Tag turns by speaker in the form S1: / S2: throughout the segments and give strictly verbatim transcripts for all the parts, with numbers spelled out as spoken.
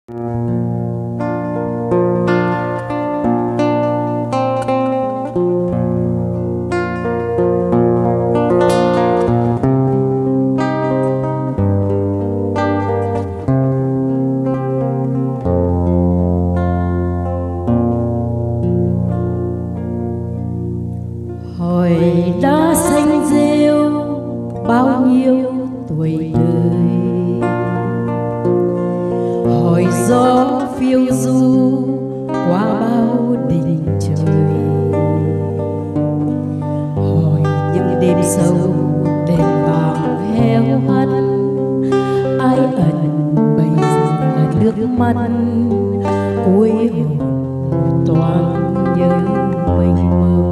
S1: Hỏi đã xanh rêu bao nhiêu tuổi đời, hỏi gió phiêu du qua bao đỉnh trời, hỏi những đêm sâu đèn vàng heo hắt, ai ẩn bây giờ là nước mắt cuối hồn toan nhớ mênh mông.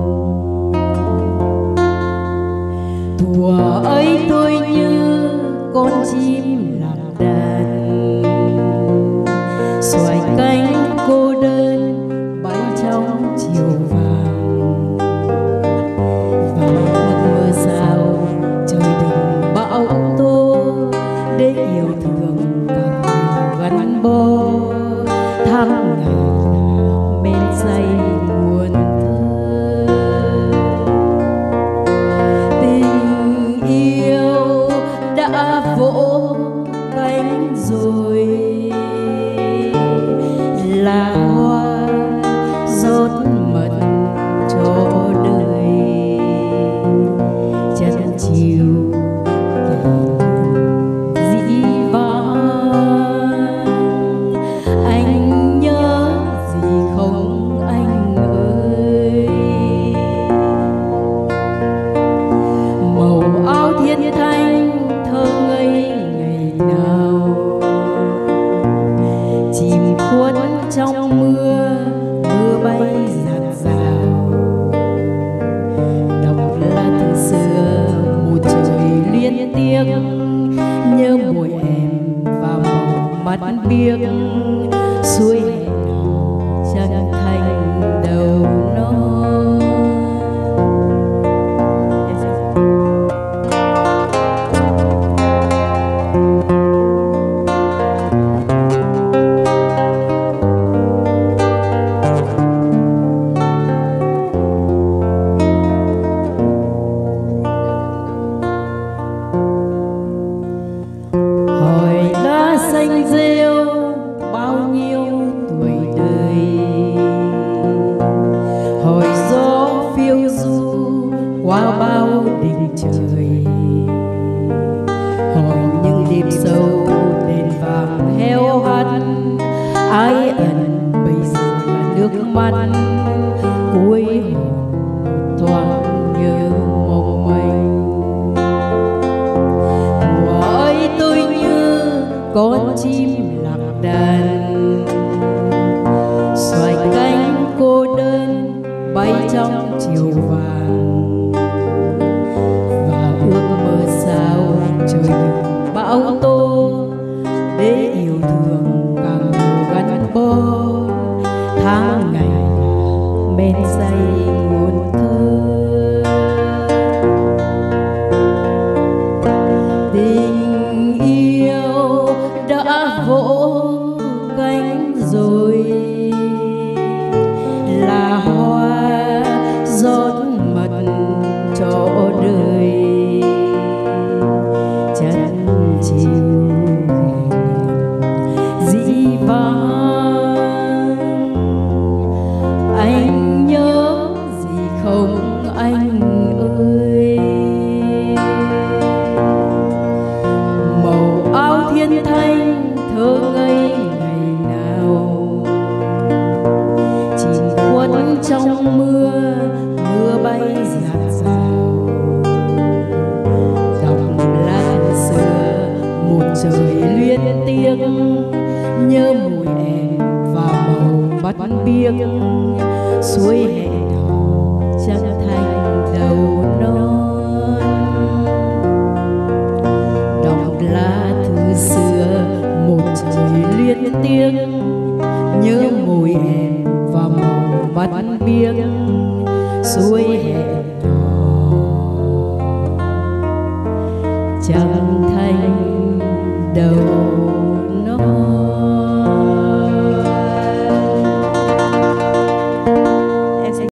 S1: Thuở ấy tôi như con chim lạc đàn, xoài cánh cô đơn bay trong chiều vàng, và ước mơ sao trời đừng bão tố, để yêu thương càng nhiều gắn bó, tháng ngày là men say nguồn thơ. Tình yêu đã vỗ cánh rồi, là hoa rót mật cho đời, chân chiều dĩ vãng. Anh nhớ gì không anh ơi? Màu áo thiên thanh thơ ngây ngày nào, chìm khuất trong mưa, mưa bay rạt rào. Đọc lá thư xưa một trời liên tiếc, nhớ môi em và màu mắt biếc, suối hẹn hò chân thành đầu non. Hỏi lá xanh rêu bao nhiêu tuổi đời, hỏi gió phiêu du qua bao đỉnh trời, hỏi những đêm sâu đèn vàng heo hắt, ai ẩn bây giờ là nước mắt cuối hồn thoáng nhớ mong manh. Thuở ấy tôi như con chim lạc đàn, xoài cánh cô đơn bay trong chiều vàng, và ước mơ sao trời đừng bão tố, để yêu thương càng nhiều gắn bó, tháng ngày là men say nguồn thơ. Tình yêu đã vỗ cánh rồi, là hoa rót mật cho đời, chân chiều dĩ vãng. Anh nhớ gì không anh ơi? Màu áo thiên thanh thơ ngây ngày nào, chìm khuất trong mưa, mưa bay rạt rào. Đọc lá thư xưa một trời luyến tiếc, nhớ mùi em và màu mắt biếc, suối hẹn hò chân thành đầu non. Đọc lá thư xưa một trời luyến tiếc, nhớ mùi em và màu mắt biếc, suối hẹn